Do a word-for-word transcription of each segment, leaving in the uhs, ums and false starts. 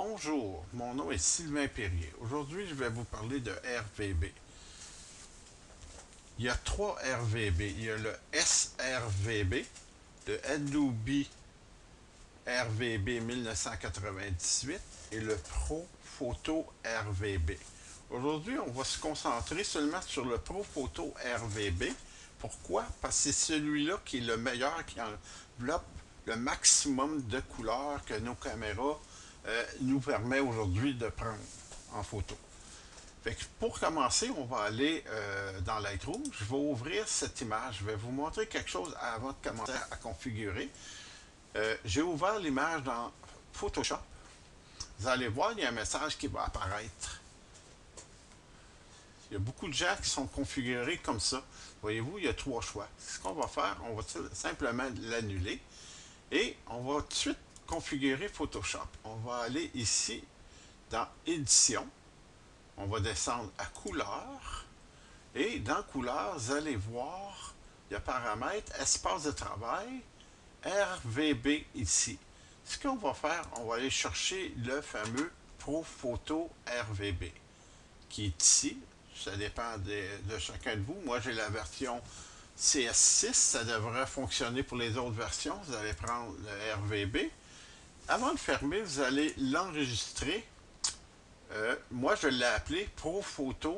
Bonjour, mon nom est Sylvain Perrier. Aujourd'hui, je vais vous parler de R V B. Il y a trois R V B. Il y a le S R V B, le Adobe R V B mille neuf cent quatre-vingt-dix-huit et le Pro Photo R V B. Aujourd'hui, on va se concentrer seulement sur le Pro Photo R V B. Pourquoi? Parce que c'est celui-là qui est le meilleur, qui enveloppe le maximum de couleurs que nos caméras euh, nous permet aujourd'hui de prendre en photo. Fait que pour commencer, on va aller euh, dans Lightroom. Je vais ouvrir cette image. Je vais vous montrer quelque chose avant de commencer à configurer. Euh, J'ai ouvert l'image dans Photoshop. Vous allez voir, il y a un message qui va apparaître. Il y a beaucoup de gens qui sont configurés comme ça. Voyez-vous, il y a trois choix. Ce qu'on va faire, on va simplement l'annuler. Et on va tout de suite configurer Photoshop. On va aller ici dans Édition. On va descendre à Couleurs. Et dans Couleurs, vous allez voir, il y a Paramètres, Espace de travail, R V B ici. Ce qu'on va faire, on va aller chercher le fameux Pro Photo R V B qui est ici. Ça dépend de, de chacun de vous. Moi, j'ai la version C S six. Ça devrait fonctionner pour les autres versions. Vous allez prendre le R V B. Avant de fermer, vous allez l'enregistrer. Euh, moi, je l'ai appelé Pro Photo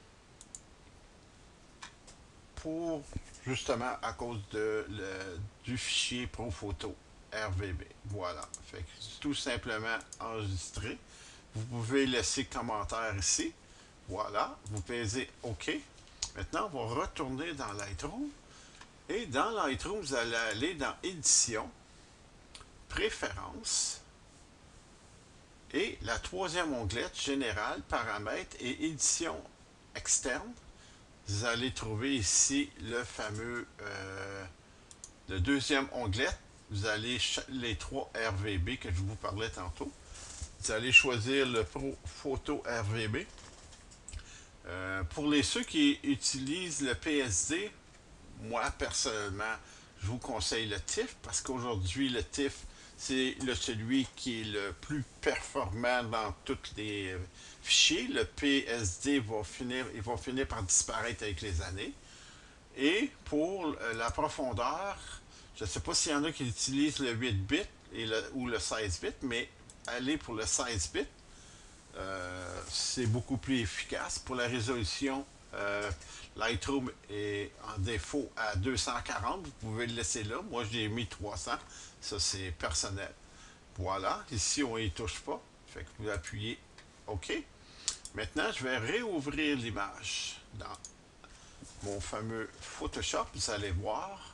pour, justement, à cause de, le, du fichier Pro Photo R V B. Voilà. Fait que tout simplement enregistré. Vous pouvez laisser commentaire ici. Voilà. Vous pesez OK. Maintenant, on va retourner dans Lightroom. Et dans Lightroom, vous allez aller dans Édition, Préférences. Et la troisième onglette, Général, Paramètres et Édition externe. Vous allez trouver ici le fameux, euh, le deuxième onglet. Vous allez les trois R V B que je vous parlais tantôt. Vous allez choisir le Pro Photo R V B. Euh, pour les ceux qui utilisent le P S D, moi personnellement, je vous conseille le T I F parce qu'aujourd'hui le T I F c'est le, celui qui est le plus performant dans tous les fichiers. Le P S D va finir, il va finir par disparaître avec les années. Et pour la profondeur, je ne sais pas s'il y en a qui utilisent le huit bits et le, ou le seize bits, mais allez pour le seize bits. Euh, c'est beaucoup plus efficace. Pour la résolution, euh, Lightroom est en défaut à deux cent quarante. Vous pouvez le laisser là. Moi, j'ai mis trois cents. Ça, c'est personnel. Voilà. Ici, on n'y touche pas. Fait que vous appuyez OK. Maintenant, je vais réouvrir l'image dans mon fameux Photoshop. Vous allez voir.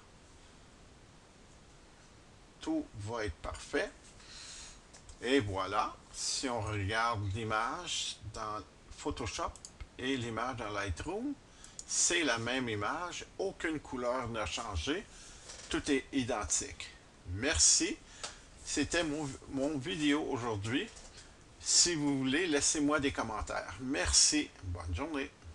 Tout va être parfait. Et voilà. Si on regarde l'image dans Photoshop et l'image dans Lightroom, c'est la même image. Aucune couleur n'a changé. Tout est identique. Merci. C'était mon, mon vidéo aujourd'hui. Si vous voulez, laissez-moi des commentaires. Merci. Bonne journée.